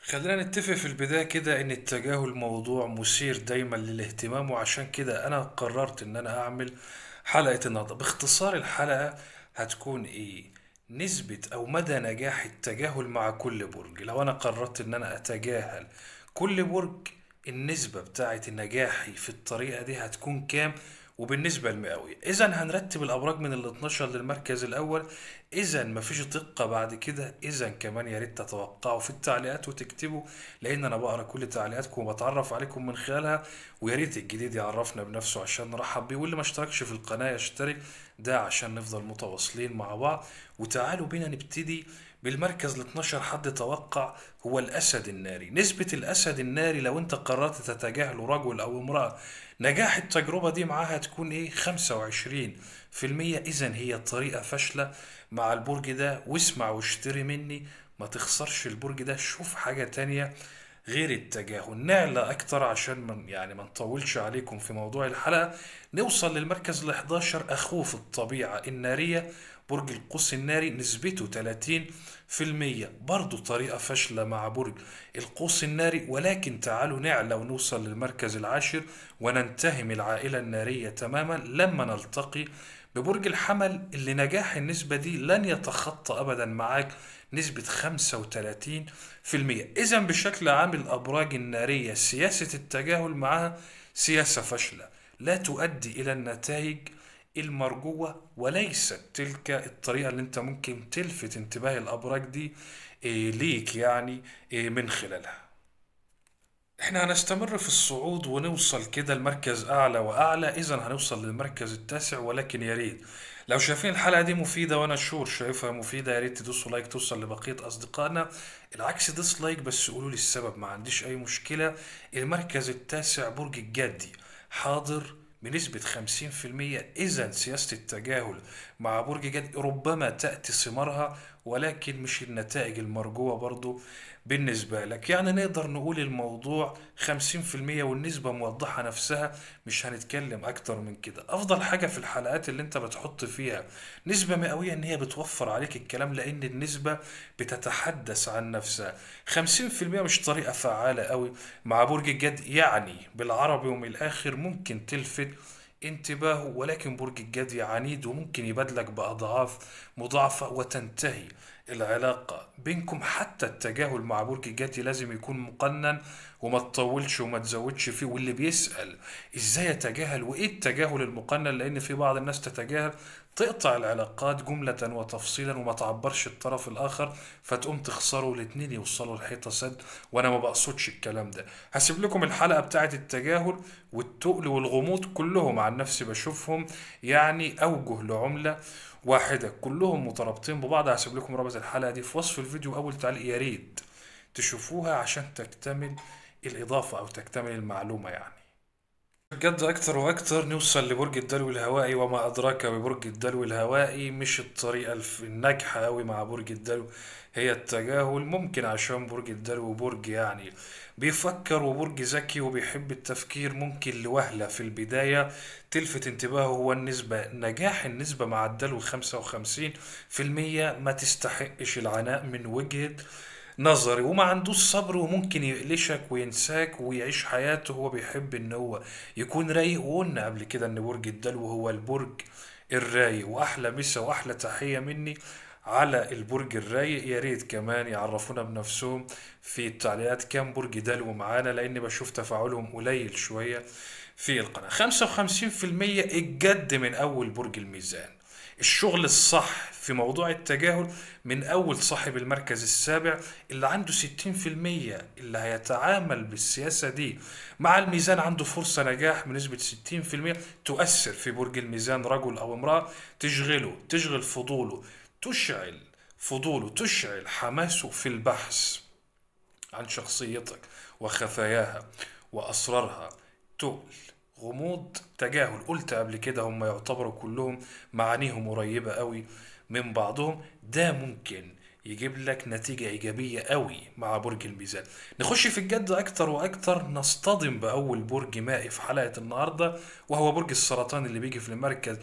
خلينا نتفق في البداية كده إن التجاهل موضوع مثير دايما للاهتمام، وعشان كده أنا قررت إن أنا أعمل حلقة النهاردة. باختصار الحلقة هتكون إيه؟ نسبة أو مدى نجاح التجاهل مع كل برج. لو أنا قررت إن أنا أتجاهل كل برج، النسبة بتاعت نجاحي في الطريقة دي هتكون كام؟ وبالنسبة للمئوية، إذا هنرتب الأبراج من ال 12 للمركز الأول. إذا مفيش دقة بعد كده، إذا كمان يا ريت تتوقعوا في التعليقات وتكتبوا، لأن أنا بقرا كل تعليقاتكم وبتعرف عليكم من خلالها. ويا ريت الجديد يعرفنا بنفسه عشان نرحب بيه، واللي ما اشتركش في القناة يشترك، ده عشان نفضل متواصلين مع بعض. وتعالوا بينا نبتدي بالمركز ال 12. حد توقع؟ هو الأسد الناري. نسبة الأسد الناري لو أنت قررت تتجاهله رجل أو امرأة، نجاح التجربة دي معاها هتكون إيه؟ 25%. إذا هي طريقة فاشلة مع البرج ده. واسمع واشتري مني، ما تخسرش البرج ده. شوف حاجة تانية غير التجاهل. نعلى اكتر عشان ما نطولش عليكم في موضوع الحلقة. نوصل للمركز ال 11، اخوه في الطبيعة النارية، برج القوس الناري، نسبته 30%. برضو طريقة فاشلة مع برج القوس الناري. ولكن تعالوا نعلى ونوصل للمركز العاشر وننتهم العائلة النارية تماما لما نلتقي ببرج الحمل، اللي نجاح النسبة دي لن يتخطى أبدا معاك نسبة 35%. إذا بشكل عام الأبراج النارية سياسة التجاهل معها سياسة فاشلة، لا تؤدي إلى النتائج المرجوة، وليست تلك الطريقة اللي انت ممكن تلفت انتباه الأبراج دي ليك من خلالها. احنا هنستمر في الصعود ونوصل كده لمركز اعلى واعلى. اذا هنوصل للمركز التاسع. ولكن يا ريت لو شايفين الحلقه دي مفيده، وانا شور شايفها مفيده، يا ريت تدوسوا لايك توصل لبقيه اصدقائنا. العكس دوس لايك بس قولوا لي السبب، ما عنديش اي مشكله. المركز التاسع برج الجدي، حاضر بنسبة 50%. إذا سياسة التجاهل مع برج جدي ربما تأتي ثمارها، ولكن مش النتائج المرجوة برضو بالنسبة لك. يعني نقدر نقول الموضوع 50% والنسبة موضحة نفسها، مش هنتكلم أكتر من كده. أفضل حاجة في الحلقات اللي أنت بتحط فيها نسبة مئوية إن هي بتوفر عليك الكلام، لأن النسبة بتتحدث عن نفسها. 50% مش طريقة فعالة قوي مع برج الجد، يعني بالعربي ومن الآخر ممكن تلفت انتباهه، ولكن برج الجدي عنيد وممكن يبادلك بأضعاف مضاعفة وتنتهي العلاقة بينكم. حتى التجاهل مع برج الجدي لازم يكون مقنن، وما تطولش وما تزودش فيه. واللي بيسأل ازاي يتجاهل وايه التجاهل المقنن، لان في بعض الناس تتجاهل تقطع العلاقات جملة وتفصيلا وما تعبرش الطرف الآخر، فتقوم تخسروا الاتنين يوصلوا لحيطة سد. وأنا ما بقصدش الكلام ده. هسيب لكم الحلقة بتاعت التجاهل والتقل والغموض كلهم عن نفسي بشوفهم أوجه لعملة واحدة، كلهم مترابطين ببعض. هسيب لكم رابط الحلقة دي في وصف الفيديو أول تعليق، يا ريت تشوفوها عشان تكتمل الإضافة أو تكتمل المعلومة بجد. أكتر وأكتر نوصل لبرج الدلو الهوائي، وما أدراك ببرج الدلو الهوائي. مش الطريقة الناجحة أوي مع برج الدلو هي التجاهل، ممكن عشان برج الدلو برج بيفكر وبرج ذكي وبيحب التفكير. ممكن لوهلة في البداية تلفت انتباهه. هو النسبة نجاح النسبة مع الدلو 55%. ما تستحقش العناء من وجهة نظري، وما عندوش صبر وممكن يقلشك وينساك ويعيش حياته. هو بيحب ان هو يكون رايق، وقلنا قبل كده ان برج الدلو هو البرج الرايق. واحلى مسا واحلى تحية مني على البرج الرايق. يا ريت كمان يعرفونا بنفسهم في التعليقات كام برج دلو معانا، لان بشوف تفاعلهم قليل شوية في القناة. 55% الجد من اول برج الميزان. الشغل الصح في موضوع التجاهل من أول صاحب المركز السابع اللي عنده 60%، اللي هيتعامل بالسياسة دي مع الميزان عنده فرصة نجاح بنسبة 60%. تؤثر في برج الميزان رجل أو امرأة، تشغل فضوله، تشعل تشعل حماسه في البحث عن شخصيتك وخفاياها وأسرارها. تقل، غموض، تجاهل. قلت قبل كده هم يعتبروا كلهم معانيهم قريبة قوي من بعضهم. ده ممكن يجيب لك نتيجة إيجابية قوي مع برج الميزان. نخش في الجد أكتر وأكتر، نصطدم بأول برج مائي في حلقة النهاردة، وهو برج السرطان اللي بيجي في المركز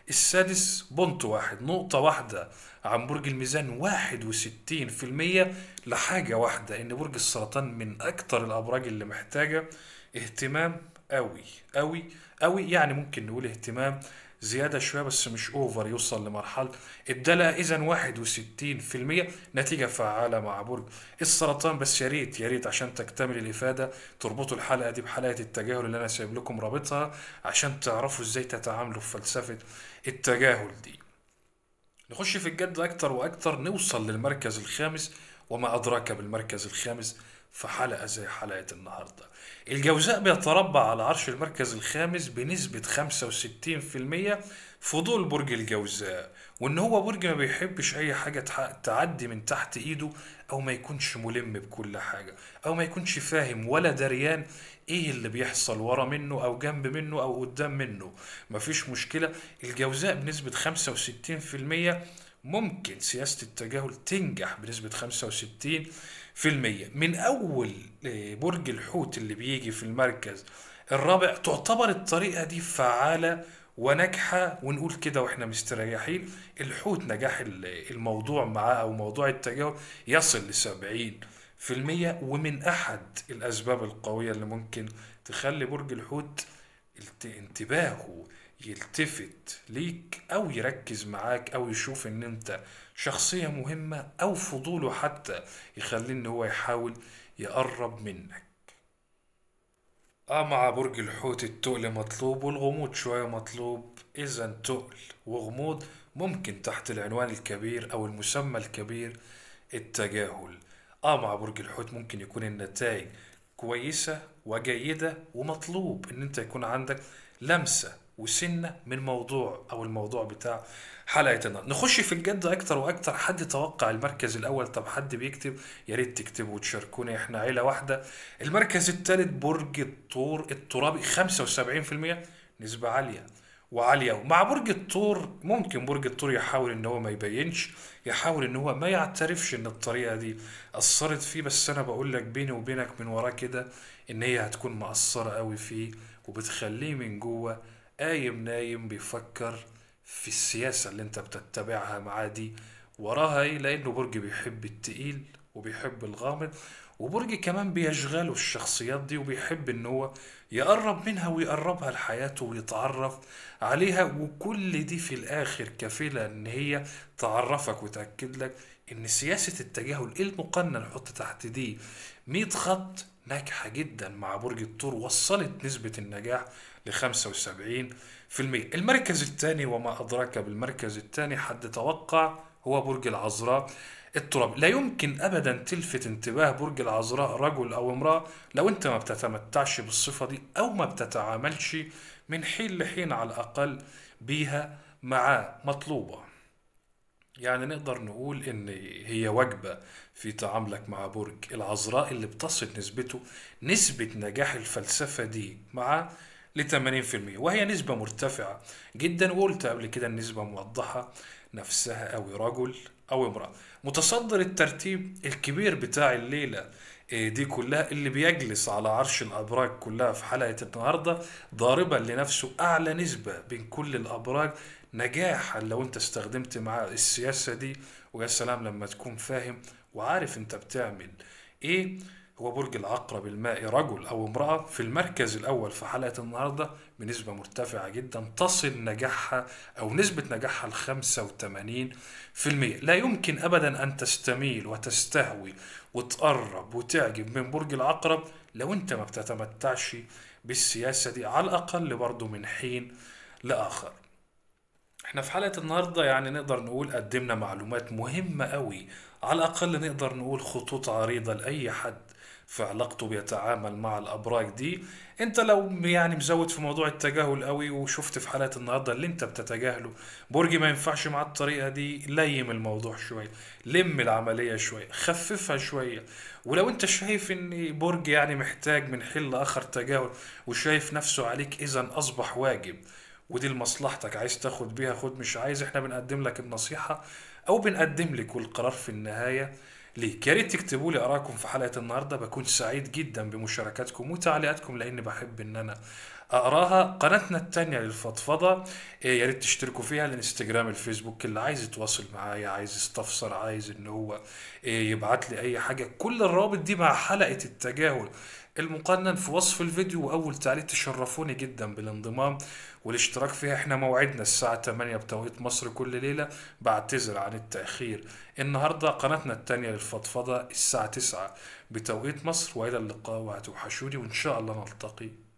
السادس بونت واحد، نقطة واحدة عن برج الميزان، 61% لحاجة واحدة، إن برج السرطان من أكتر الأبراج اللي محتاجة اهتمام أوي أوي أوي. يعني ممكن نقول اهتمام زيادة شوية بس مش أوفر يوصل لمرحلة الدلع. إذا 61% نتيجة فعالة مع برج السرطان. بس يا ريت يا ريت عشان تكتمل الإفادة تربطوا الحلقة دي بحلقة التجاهل اللي أنا سايب لكم رابطها، عشان تعرفوا إزاي تتعاملوا في فلسفة التجاهل دي. نخش في الجد أكتر وأكتر، نوصل للمركز الخامس، وما أدراك بالمركز الخامس في حلقة زي حلقة النهاردة. الجوزاء بيتربع على عرش المركز الخامس بنسبة 65%. فضول برج الجوزاء، وإن هو برج ما بيحبش أي حاجة تعدي من تحت إيده، أو ما يكونش ملم بكل حاجة، أو ما يكونش فاهم ولا دريان ايه اللي بيحصل ورا منه او جنب منه او قدام منه. مفيش مشكلة. الجوزاء بنسبة 65% ممكن سياسة التجاهل تنجح بنسبة 65%. من أول برج الحوت اللي بيجي في المركز الرابع، تعتبر الطريقة دي فعالة وناجحة، ونقول كده واحنا مستريحين. الحوت نجاح الموضوع معاه أو موضوع التجاهل يصل ل70%. ومن أحد الأسباب القوية اللي ممكن تخلي برج الحوت انتباهه يلتفت ليك او يركز معاك او يشوف ان انت شخصية مهمة، او فضوله حتى يخليه ان هو يحاول يقرب منك. مع برج الحوت التقل مطلوب والغموض شوية مطلوب. اذا تقل وغموض ممكن تحت العنوان الكبير او المسمى الكبير التجاهل. مع برج الحوت ممكن يكون النتائج كويسة وجيدة، ومطلوب ان انت يكون عندك لمسة وسنة من موضوع او الموضوع بتاع حلقة النهاردة. نخش في الجد اكتر واكتر. حد توقع المركز الاول؟ طب حد بيكتب يا ريت تكتبوا وتشاركوني، احنا عيلة واحدة. المركز الثالث برج الثور الترابي، 75%، نسبة عالية وعالية أوي. مع برج الثور ممكن برج الثور يحاول ان هو ما يبينش، يحاول ان هو ما يعترفش ان الطريقة دي اثرت فيه، بس انا بقول لك بيني وبينك من وراه كده ان هي هتكون مأثرة قوي فيه، وبتخليه من جوه قايم نايم بيفكر في السياسة اللي انت بتتبعها معاه دي وراها ايه. لانه برج بيحب التقيل وبيحب الغامض، وبرج كمان بيشغله الشخصيات دي، وبيحب ان هو يقرب منها ويقربها لحياته ويتعرف عليها. وكل دي في الاخر كفيلة ان هي تعرفك وتأكد لك ان سياسة التجاهل المقنن، حط تحت دي 100 خط، ناجحة جدا مع برج الثور، وصلت نسبة النجاح ل 75%. المركز الثاني، وما أدراك بالمركز الثاني، حد توقع؟ هو برج العذراء التراب. لا يمكن أبدا تلفت انتباه برج العذراء رجل أو امرأة لو أنت ما بتتمتعش بالصفة دي، أو ما بتتعاملش من حين لحين على الأقل بيها معاه. مطلوبة، يعني نقدر نقول ان هي وجبة في تعاملك مع برج العذراء، اللي بتصل نسبة نجاح الفلسفة دي مع ل 80%، وهي نسبة مرتفعة جدا. وقلت قبل كده النسبة موضحة نفسها، أوي رجل أو امرأة. متصدر الترتيب الكبير بتاع الليلة دي كلها، اللي بيجلس على عرش الأبراج كلها في حلقة النهاردة، ضاربا لنفسه أعلى نسبة بين كل الأبراج نجاحا لو انت استخدمت معاه السياسة دي. ويا سلام لما تكون فاهم وعارف انت بتعمل ايه. هو برج العقرب المائي، رجل او امرأة، في المركز الاول في حلقة النهاردة بنسبة مرتفعة جدا، تصل نجاحها او نسبة نجاحها ل 85%. لا يمكن ابدا ان تستميل وتستهوي وتقرب وتعجب من برج العقرب لو انت ما بتتمتعش بالسياسة دي، على الاقل برضو من حين لاخر. احنا في حلقة النهاردة يعني نقدر نقول قدمنا معلومات مهمة قوي، على الأقل نقدر نقول خطوط عريضة لأي حد في علاقته بيتعامل مع الأبراج دي. انت لو يعني مزود في موضوع التجاهل قوي، وشفت في حلقة النهاردة اللي انت بتتجاهله برج ما ينفعش مع الطريقة دي، ليم الموضوع شوية، لم العملية شوية، خففها شوية. ولو انت شايف ان برج يعني محتاج من حين لآخر تجاهل وشايف نفسه عليك، اذا أصبح واجب، ودي لمصلحتك، عايز تاخد بيها خد، مش عايز احنا بنقدم لك النصيحة او بنقدم لك والقرار في النهاية ليك. يا ريت تكتبوا لي ارائكم في حلقة النهاردة، بكون سعيد جدا بمشاركاتكم وتعليقاتكم، لان بحب ان انا اقراها. قناتنا التانية للفضفضة، يا ريت تشتركوا فيها، الانستجرام الفيسبوك، اللي عايز يتواصل معايا، عايز يستفسر، عايز ان هو يبعت لي اي حاجة. كل الروابط دي مع حلقة التجاهل المقنن في وصف الفيديو واول تعليق. تشرفوني جدا بالانضمام والاشتراك فيها. احنا موعدنا الساعة 8 بتوقيت مصر كل ليلة، بعتذر عن التأخير. النهاردة قناتنا التانية للفضفضة الساعة 9 بتوقيت مصر، وإلى اللقاء، وهتوحشوني، وإن شاء الله نلتقي.